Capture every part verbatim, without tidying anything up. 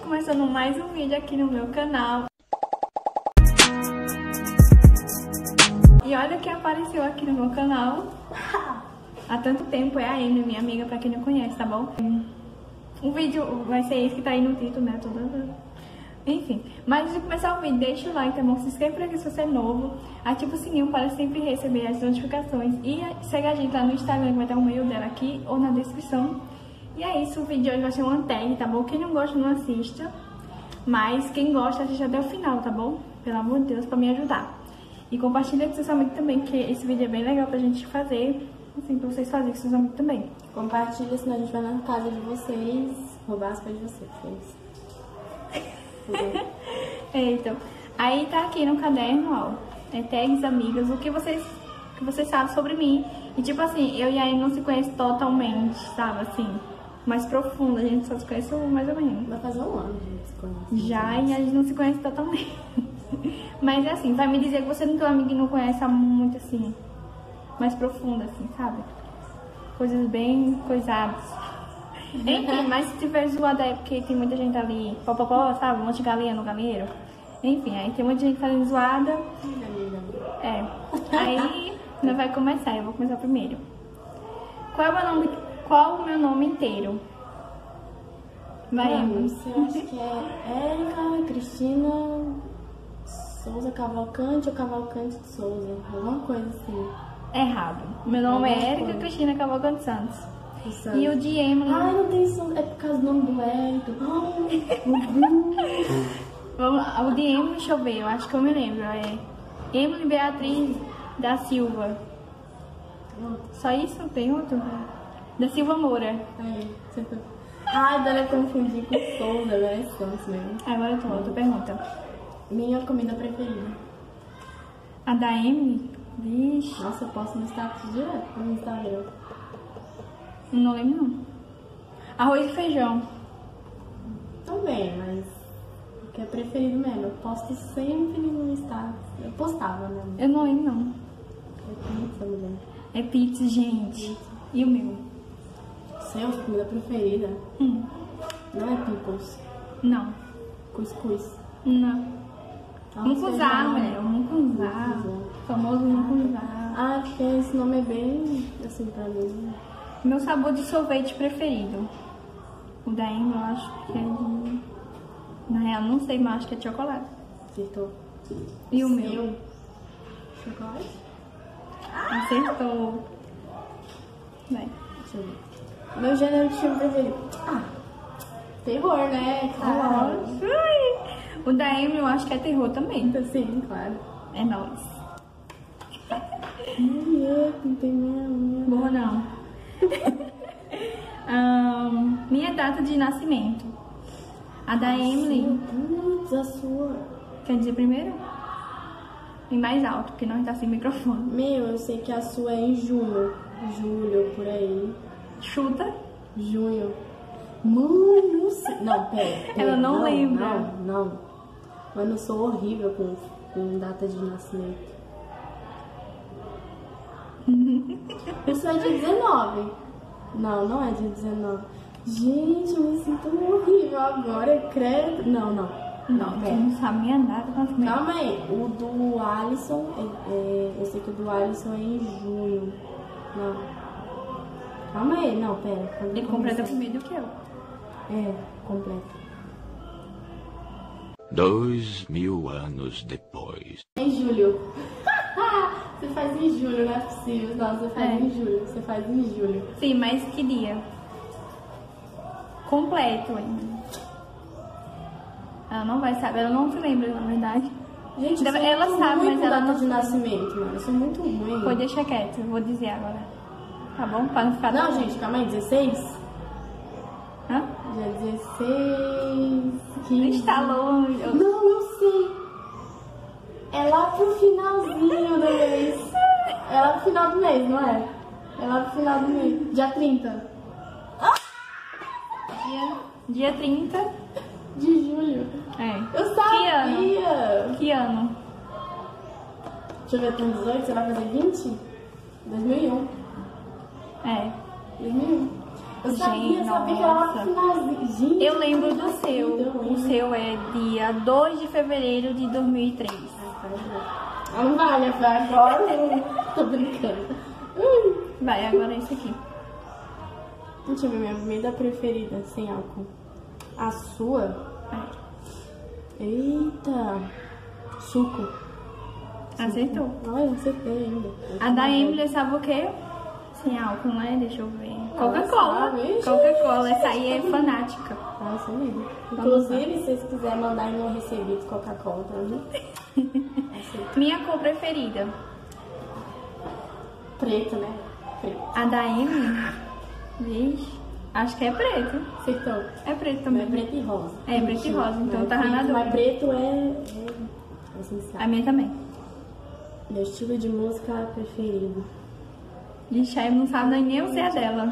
começando mais um vídeo aqui no meu canal. E olha quem apareceu aqui no meu canal há tanto tempo, é a Emily, minha amiga, pra quem não conhece, tá bom? O vídeo vai ser esse que tá aí no título, né? Tudo... Enfim, mas antes de começar o vídeo, deixa o like, tá bom? Se inscreve por aqui se você é novo, ativa o sininho para sempre receber as notificações e segue a gente lá no Instagram, que vai estar o e-mail dela aqui ou na descrição. E é isso, o vídeo de hoje vai ser uma tag, tá bom? Quem não gosta não assista, mas quem gosta assiste até o final, tá bom? Pelo amor de Deus, pra me ajudar. E compartilha com seus amigos também, que esse vídeo é bem legal pra gente fazer, assim, pra vocês fazerem com seus amigos também. Compartilha, senão a gente vai na casa de vocês, roubar as coisas de vocês. É, então, aí tá aqui no caderno, ó, é tags, amigas, o que vocês, que vocês sabem sobre mim. E tipo assim, eu e a Amy não se conhecem totalmente, sabe, assim, mais profundo, a gente só se conhece mais ou menos. Vai fazer um ano que a gente se conhece. Já, e a gente não se conhece totalmente. Mas é assim, vai me dizer que você não tem um amigo que não conhece muito assim, mais profundo assim, sabe? Coisas bem coisadas. Enfim, mas se tiver zoada é porque tem muita gente ali, popopó, sabe? Um monte de galinha no galinheiro. Enfim, aí tem muita gente fazendo zoada. É. Aí nós vai começar, eu vou começar primeiro. Qual é o meu nome, qual o meu nome inteiro? Vai, Emily. Eu acho que é Érica Cristina Souza Cavalcante ou Cavalcante de Souza, alguma coisa assim. Errado. Meu nome Alguma é Érica coisa. Cristina Cavalcante Santos. Santos. E o de Emily... Ai, não tem som, é por causa do nome do Érica. Vamos, o de Emily, deixa eu ver, eu acho que eu me lembro. É Emily Beatriz da Silva. Só isso? Tem outro? Da Silva Moura. Aí, você foi... Ai, dela confundir com Souza, agora é Santos mesmo. Agora tem outra pergunta. Minha comida preferida. A da Emily? Vixe, Nossa, eu posto no status direto no Instagram. não lembro não. Arroz e feijão. Também, mas o que é preferido mesmo. Eu posto sempre no status. Eu postava, né? Eu não lembro não. É pizza, mulher. É pizza, gente. E o meu? Seu, sua comida preferida? Hum, Não é pickles. não. Cuscuz. Não. Arroz, Mucuzá, feijão. mulher. Mucuzá. Mucuzá. Famoso mucuzá. Ah, porque esse nome é bem assim pra mim. Meu sabor de sorvete preferido. O da Emily, eu acho que é de... Na real, não sei, mas acho que é de chocolate. Acertou. E o Seu? meu? Chocolate? Acertou. Vai. Deixa eu ver. Meu gênero de filme preferido. Ah, terror, né? Claro. Ui. O da Emily, eu acho que é terror também. Sim, claro. É nóis. Ai, não tem minha unha. Boa não. Ahn, minha data de nascimento. A da Emily. Putz, a sua. Quer dizer primeiro? E mais alto, porque não tá sem microfone. Meu, eu sei que a sua é em junho. Julho, por aí. Chuta. Junho. Mano, não sei. Não, pera. pera. Ela não lembra. Não, não. Mano, eu sou horrível com, com data de nascimento. Isso é dia dezenove. Não, não é dia dezenove. Gente, eu me sinto horrível agora, credo. Não, não. Não, você não sabe minha data de nascimento. Calma aí, o do Alisson, é, é, eu sei que o do Alisson é em junho. Não. Calma aí, não, pera. Ele completa primeiro do que eu. É, completa. Dois mil anos depois. Em julho. Você faz em julho, não é possível. Não, você faz É. em julho. Você faz em julho. Sim, mas que dia? Completo ainda. Ela não vai saber, ela não se lembra, na verdade. Gente, Deve- eu sou ela muito sabe, ruim mas com ela data não de nascimento, mano. Eu sou muito ruim. Pode deixar quieto, eu vou dizer agora. Tá bom? Pra não ficar... Não, gente, calma aí. dezesseis? Hã? Dia dezesseis... quinze... Está longe. Eu- Não, eu sei. É lá pro finalzinho do mês. É lá pro final do mês, não é? É lá pro final do mês. Dia trinta Dia, dia trinta. de julho. É. Eu Que ano? sabia. Que ano? Deixa eu ver, tem dezoito, você vai fazer vinte? dois mil e um. É. dois mil e um. Eu sabia, Gente, eu sabia que era lá nossa. no finalzinho. Gente, Eu lembro como do assim? seu. Eu O lembro. seu é dia dois de fevereiro de dois mil e três. Ah, não vale, foi agora. Tô brincando. Vai, agora é isso aqui. Deixa eu ver minha comida preferida sem álcool. A sua? Eita. Suco. Acertou. Olha, acertei ainda. A da Emily, sabe o quê? Sem álcool, né? Deixa eu ver. Coca-Cola. sabe. Coca-Cola, essa aí é fanática. Ah, isso mesmo. Inclusive, se vocês quiserem mandar aí no recebido Coca-Cola pra mim. Minha cor preferida. Preto, né? Preto. A da Emily, vixe, acho que é preto. Acertou. É preto É também. preto e rosa. É, preto e rosa, então Mas tá preto- na dúvida. Mas preto é, é essencial. A minha também. Meu estilo de música preferido. Ixi, aí não sabe nem o que é dela.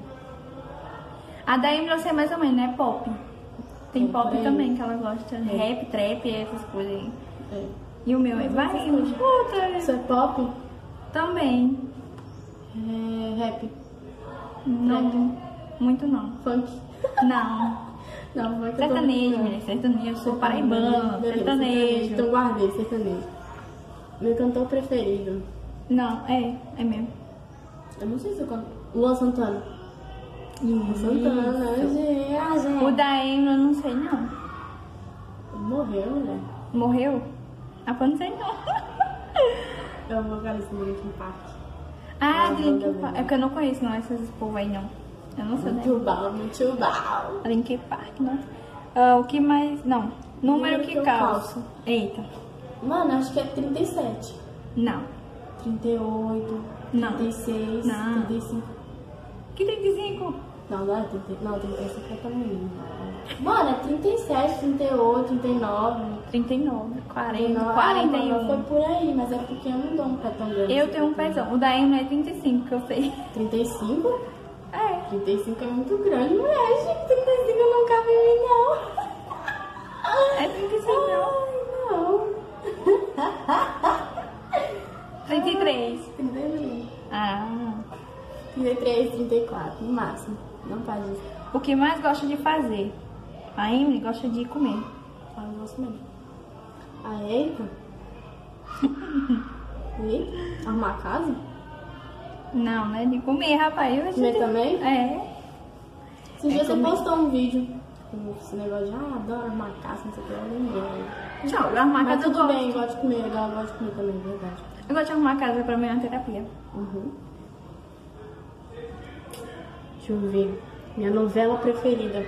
A da Emily eu sei mais ou menos, né? Pop. Tem É, pop por aí. também que ela gosta. Rap, trap, essas coisas aí. É. E o meu é vai, escuta. Isso é pop? Também. É rap? Não, muito não. Funk? Não. Não, funk eu tô Sertanejo, brincando. mulher. Sertanejo, eu sou paraibana. Beleza, Sertanejo. Então guardei, sertanejo. Meu cantor preferido. Não, é, é mesmo. Eu não sei se eu canto. Luan Santana. Luan Santana, gente. Ah, gente. O da Emily eu não sei não. Morreu, né? Morreu? Ah, eu não sei não. É o vocalista do Linkin Park. Ah, Ah, Linkin banda Park. dele. É porque eu não conheço não esses povo aí não. Eu não sei, né? Muito bom, muito bom. Linkin Park, né? Ah, o que mais... Não. Número, que, que eu calço. calço. Eita. Mano, acho que é trinta e sete. Não. trinta e oito. Não. trinta e seis. Não. trinta e cinco. Que trinta e cinco? Não, não é trinta. Não, trinta e cinco é pra mim. Mano, é trinta e sete, trinta e oito, trinta e nove. trinta e nove, quarenta, Não, quarenta e ah, mano, foi um. por aí, mas é porque eu não dou um pé tão grande. Eu tenho um pezão. O da Emily é trinta e cinco, que eu sei. trinta e cinco? É. trinta e cinco é muito grande, mulher. Gente, trinta e cinco não cabe em mim, não. É trinta e cinco, não. Ai, não. trinta e três. trinta e três. Ah. trinta e três, trinta e quatro, no máximo. Não pode isso. O que mais gosta de fazer? A Emily gosta de comer. Ah, eu gosto mesmo. Ah, eita? Eita? Arrumar a casa? Não, né? De comer, rapaz. Eu Comer também? É. Esses dias você comer. postou um vídeo com esse negócio de, ah, adoro arrumar a casa, não sei o que, eu lembrei. Tchau, eu arrumar a Mas casa eu tudo gosto. bem, gosto de comer, legal, gosto de comer também, verdade. Eu gosto de arrumar a casa, pra mim é uma terapia. Uhum. Deixa eu ver. Minha novela preferida.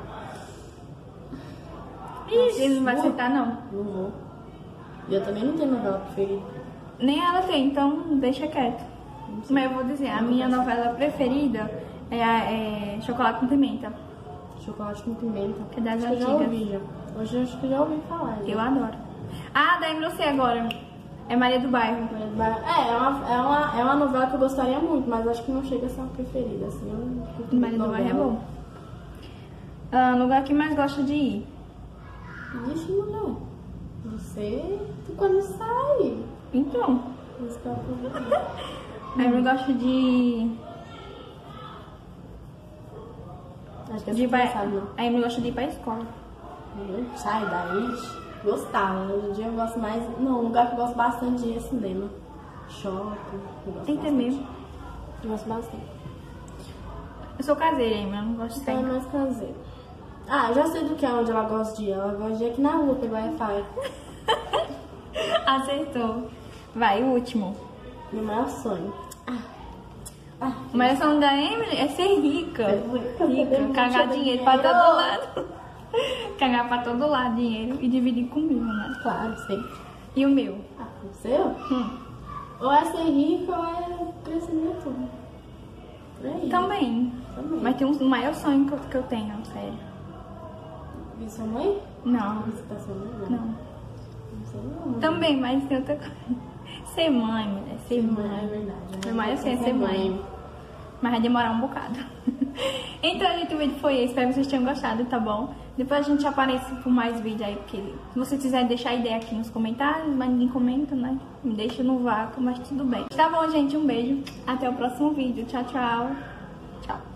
Ixi, não vai acertar, não. Não vou. E eu também não tenho novela preferida. Nem ela tem, então deixa quieto. Mas eu vou dizer, a minha novela preferida é, a- é Chocolate com Pimenta. Chocolate com pimenta. Que é das Acho que eu já antigas. ouvi já. Hoje eu acho que eu já ouvi falar. já. Eu adoro. Ah, daí você agora. É Maria do Bairro. É, é uma, é, uma, é uma novela que eu gostaria muito, mas acho que não chega a ser uma preferida. Assim, eu não curto Maria do novela. Bairro é bom. Ah, lugar que mais gosta de ir? Ixi, mulher. Você, tu quando sai. Então, Isso que eu aproveito. a Emily gosta de... Acho que é de ir assim, pra... sabe, não. A Emily gosta de ir pra escola. Sai daí. Gostava. Hoje em dia eu gosto mais. Não, um lugar que eu gosto bastante de ir é cinema. Shopping. eu gosto Tem que ter bastante. mesmo. Eu gosto bastante. Eu sou caseira, Emily, eu não gosto de Então é sair. mais caseiro. Ah, já sei do que é onde ela gosta de ir. Ela gosta de ir aqui na rua pegar Wi-Fi. Acertou. Vai, o último. Meu maior sonho. O maior sonho da Emily é ser rica. rica, Rica, poder cagar muito dinheiro pra dinheiro. todo lado. Cagar pra todo lado dinheiro e dividir comigo, né? Claro, sempre. E o meu? Ah, o seu? Hum. Ou é ser rico ou é crescimento. Por aí. Também. Também. Mas tem um maior sonho que eu, que eu tenho, sério. E sua mãe? Não, Visitação, né? não. Não sei não. Também, mas tem outra coisa. Ser mãe, mulher. Ser É mãe. verdade. Meu maior sonho é ser mãe. Mas vai demorar um bocado. Então, gente, o vídeo foi esse. Espero que vocês tenham gostado, tá bom? Depois a gente aparece por mais vídeos aí, porque se vocês quiserem deixar ideia aqui nos comentários, mas ninguém comenta, né? Me deixa no vácuo, mas tudo bem. Tá bom, gente? Um beijo. Até o próximo vídeo. Tchau, tchau. Tchau.